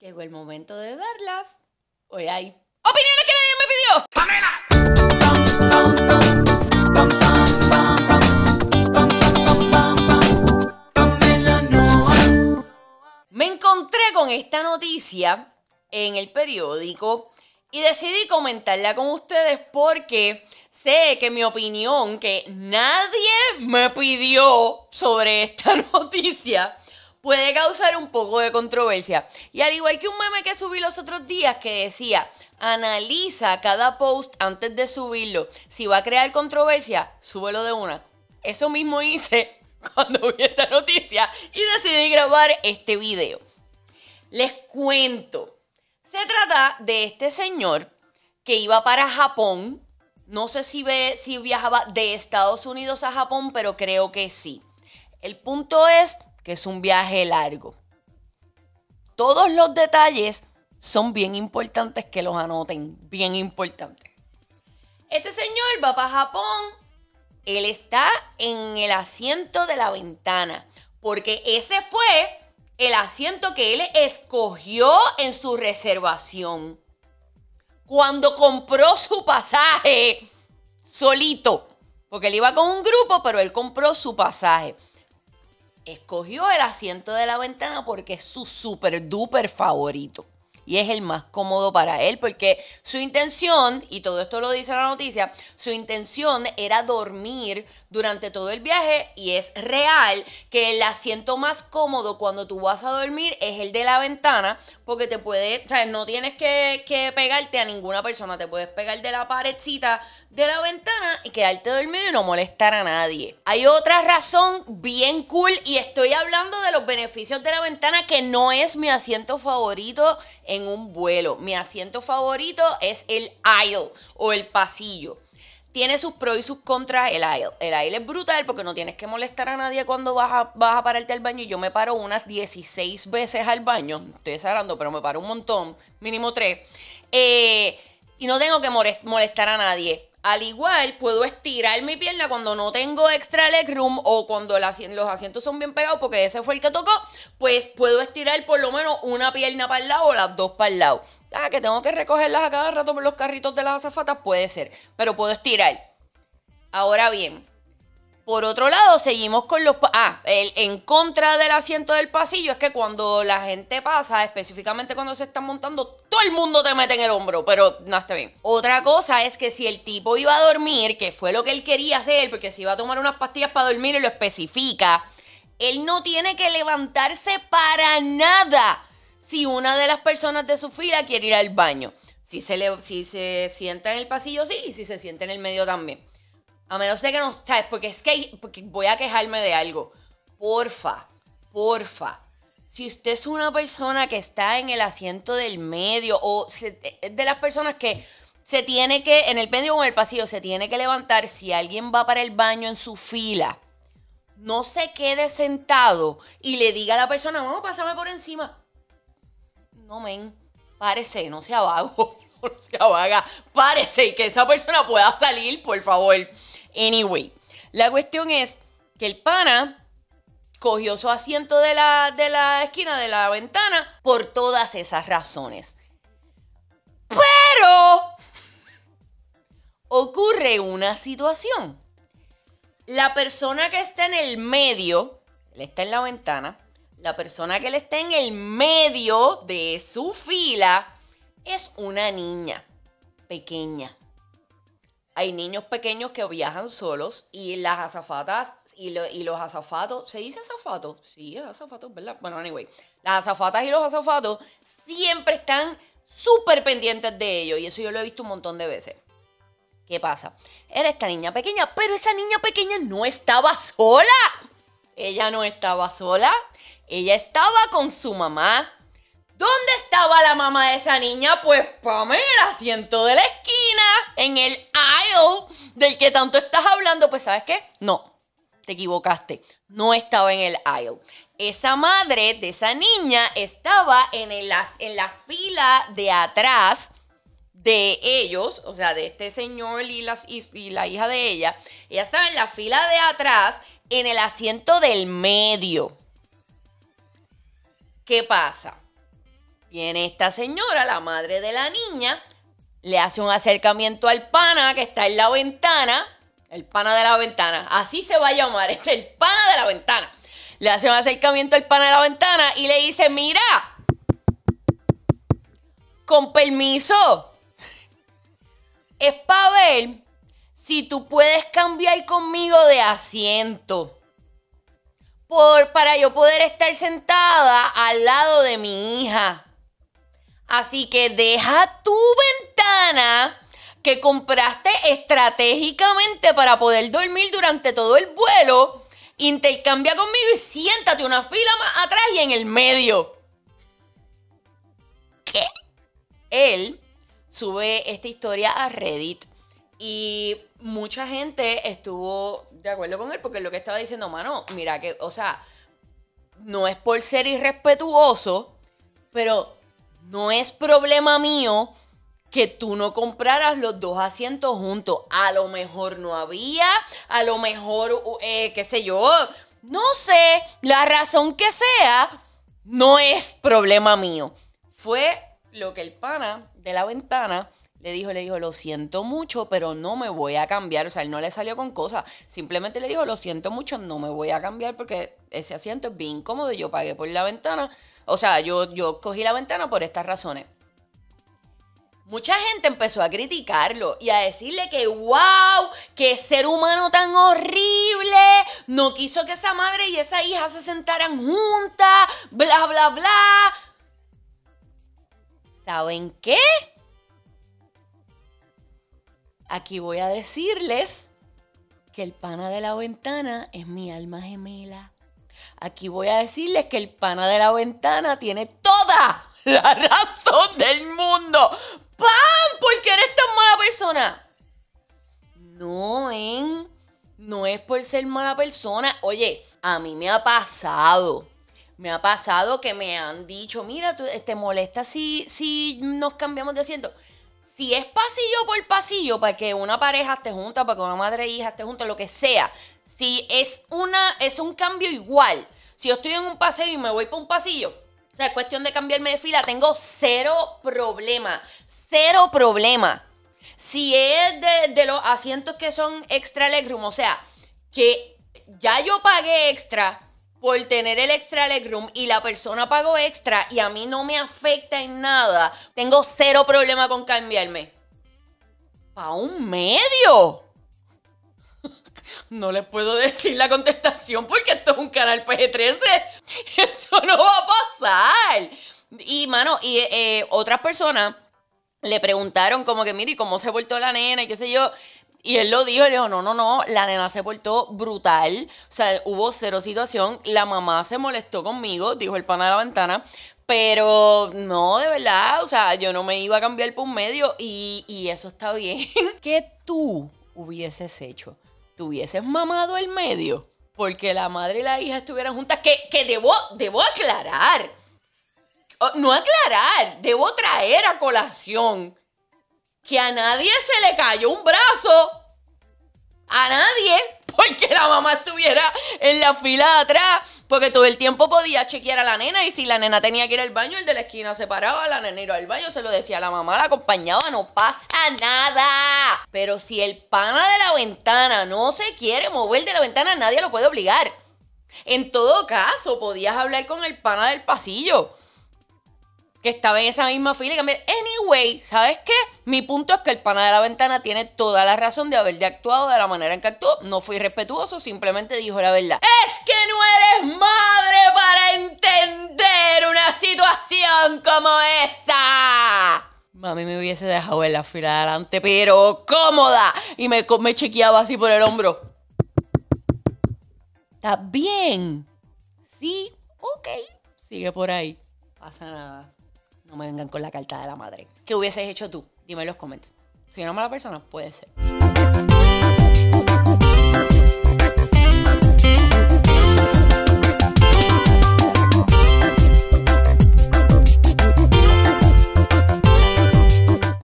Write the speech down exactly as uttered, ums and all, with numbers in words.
Llegó el momento de darlas. Hoy hay opiniones que nadie me pidió. ¡Pamela! Me encontré con esta noticia en el periódico y decidí comentarla con ustedes porque sé que mi opinión, que nadie me pidió sobre esta noticia, puede causar un poco de controversia. Y al igual que un meme que subí los otros días que decía, analiza cada post antes de subirlo. Si va a crear controversia, súbelo de una. Eso mismo hice cuando vi esta noticia y decidí grabar este video. Les cuento. Se trata de este señor que iba para Japón. No sé si, ve, si viajaba de Estados Unidos a Japón, pero creo que sí. El punto es que es un viaje largo. Todos los detalles son bien importantes que los anoten, bien importantes. Este señor va para Japón, él está en el asiento de la ventana, porque ese fue el asiento que él escogió en su reservación. Cuando compró su pasaje solito, porque él iba con un grupo, pero él compró su pasaje. Escogió el asiento de la ventana porque es su super duper favorito. Y es el más cómodo para él porque su intención, y todo esto lo dice la noticia, su intención era dormir durante todo el viaje y es real que el asiento más cómodo cuando tú vas a dormir es el de la ventana porque te puede, o sea, no tienes que, que pegarte a ninguna persona, te puedes pegar de la paredcita de la ventana y quedarte dormido y no molestar a nadie. Hay otra razón bien cool y estoy hablando de los beneficios de la ventana que no es mi asiento favorito en un vuelo. Mi asiento favorito es el aisle o el pasillo. Tiene sus pros y sus contras el aisle. El aisle es brutal porque no tienes que molestar a nadie cuando vas a, vas a pararte al baño. Yo me paro unas dieciséis veces al baño. Estoy exagerando, pero me paro un montón, mínimo tres. Eh, y no tengo que molestar a nadie. Al igual, puedo estirar mi pierna cuando no tengo extra leg room o cuando los asientos son bien pegados, porque ese fue el que tocó, pues puedo estirar por lo menos una pierna para el lado o las dos para el lado. Ah, que tengo que recogerlas a cada rato por los carritos de las azafatas, puede ser, pero puedo estirar. Ahora bien, por otro lado, seguimos con los... Ah, el, en contra del asiento del pasillo es que cuando la gente pasa, específicamente cuando se están montando, todo el mundo te mete en el hombro, pero no está bien. Otra cosa es que si el tipo iba a dormir, que fue lo que él quería hacer, porque si iba a tomar unas pastillas para dormir y lo especifica, él no tiene que levantarse para nada si una de las personas de su fila quiere ir al baño. Si se, le, si se sienta en el pasillo, sí, y si se sienta en el medio también. A menos de que no, ¿sabes? Porque es que porque voy a quejarme de algo. Porfa, porfa. Si usted es una persona que está en el asiento del medio o se, es de las personas que se tiene que, en el medio o en el pasillo, se tiene que levantar si alguien va para el baño en su fila, no se quede sentado y le diga a la persona, vamos, pásame por encima. No, men, párese, no sea vago, no sea vaga. Párese y que esa persona pueda salir, por favor. Anyway, la cuestión es que el pana cogió su asiento de la, de la esquina de la ventana por todas esas razones. Pero ocurre una situación. La persona que está en el medio, él está en la ventana, la persona que le está en el medio de su fila es una niña pequeña. Hay niños pequeños que viajan solos y las azafatas y, lo, y los azafatos, ¿se dice azafato? Sí, es azafato, ¿verdad? Bueno, anyway, las azafatas y los azafatos siempre están súper pendientes de ellos y eso yo lo he visto un montón de veces. ¿Qué pasa? Era esta niña pequeña, pero esa niña pequeña no estaba sola. Ella no estaba sola, ella estaba con su mamá. ¿Dónde estaba la mamá de esa niña? Pues, Pame, en el asiento de la esquina, en el aisle del que tanto estás hablando. Pues, ¿sabes qué? No, te equivocaste. No estaba en el aisle. Esa madre de esa niña estaba en, el, en la fila de atrás de ellos, o sea, de este señor y, las, y, y la hija de ella. Ella estaba en la fila de atrás, en el asiento del medio. ¿Qué pasa? Viene esta señora, la madre de la niña, le hace un acercamiento al pana que está en la ventana. El pana de la ventana. Así se va a llamar. Este es el pana de la ventana. Le hace un acercamiento al pana de la ventana y le dice, mira, con permiso, es para ver si tú puedes cambiar conmigo de asiento. Por, para yo poder estar sentada al lado de mi hija. Así que deja tu ventana que compraste estratégicamente para poder dormir durante todo el vuelo. Intercambia conmigo y siéntate una fila más atrás y en el medio. ¿Qué? Él sube esta historia a Reddit y mucha gente estuvo de acuerdo con él porque lo que estaba diciendo, mano, mira que, o sea, no es por ser irrespetuoso, pero no es problema mío que tú no compraras los dos asientos juntos. A lo mejor no había, a lo mejor, eh, qué sé yo, no sé, la razón que sea, no es problema mío. Fue lo que el pana de la ventana le dijo, le dijo, lo siento mucho, pero no me voy a cambiar. O sea, él no le salió con cosas. Simplemente le dijo, lo siento mucho, no me voy a cambiar porque ese asiento es bien incómodo y yo pagué por la ventana. O sea, yo, yo cogí la ventana por estas razones. Mucha gente empezó a criticarlo y a decirle que wow, qué ser humano tan horrible, no quiso que esa madre y esa hija se sentaran juntas, bla, bla, bla. ¿Saben qué? Aquí voy a decirles que el pana de la ventana es mi alma gemela. Aquí voy a decirles que el pana de la ventana tiene toda la razón del mundo. ¡Pam! ¿Por qué eres tan mala persona? No, ¿eh? No es por ser mala persona. Oye, a mí me ha pasado. Me ha pasado que me han dicho, mira, ¿tú, ¿te molesta si, si nos cambiamos de asiento? Si es pasillo por pasillo, para que una pareja esté junta, para que una madre e hija esté junta, lo que sea. Si es, una, es un cambio igual. Si yo estoy en un paseo y me voy para un pasillo, o sea, es cuestión de cambiarme de fila, tengo cero problema. Cero problema. Si es de, de los asientos que son extra legroom, o sea, que ya yo pagué extra por tener el extra legroom y la persona pagó extra y a mí no me afecta en nada, tengo cero problema con cambiarme. ¿Pa' un medio? No les puedo decir la contestación porque esto es un canal P G trece. Eso no va a pasar. Y, mano, y eh, otras personas le preguntaron como que, mire, ¿cómo se portó la nena? Y qué sé yo. Y él lo dijo, le dijo, no, no, no, la nena se portó brutal. O sea, hubo cero situación. La mamá se molestó conmigo, dijo el pana de la ventana. Pero no, de verdad, o sea, yo no me iba a cambiar por un medio y, y eso está bien. ¿Qué tú hubieses hecho? ¿Tú hubieses mamado el medio? Porque la madre y la hija estuvieran juntas. Que, que debo, debo aclarar. No aclarar, debo traer a colación que a nadie se le cayó un brazo. A nadie. Porque la mamá estuviera en la fila de atrás. Porque todo el tiempo podía chequear a la nena. Y si la nena tenía que ir al baño, el de la esquina se paraba. La nena iba al baño, se lo decía a la mamá, la acompañaba. No pasa nada. Pero si el pana de la ventana no se quiere mover de la ventana, nadie lo puede obligar. En todo caso, podías hablar con el pana del pasillo, que estaba en esa misma fila y cambiar. Anyway, ¿sabes qué? Mi punto es que el pana de la ventana tiene toda la razón de haber actuado de la manera en que actuó. No fui irrespetuoso, simplemente dijo la verdad. ¡Es que no eres madre para entender una situación como esa! Mami me hubiese dejado en la fila de adelante, pero cómoda. Y me, me chequeaba así por el hombro. ¿Estás bien? Sí, ok. Sigue por ahí. Pasa nada. No me vengan con la carta de la madre. ¿Qué hubieses hecho tú? Dime en los comments. ¿Soy una mala persona? Puede ser.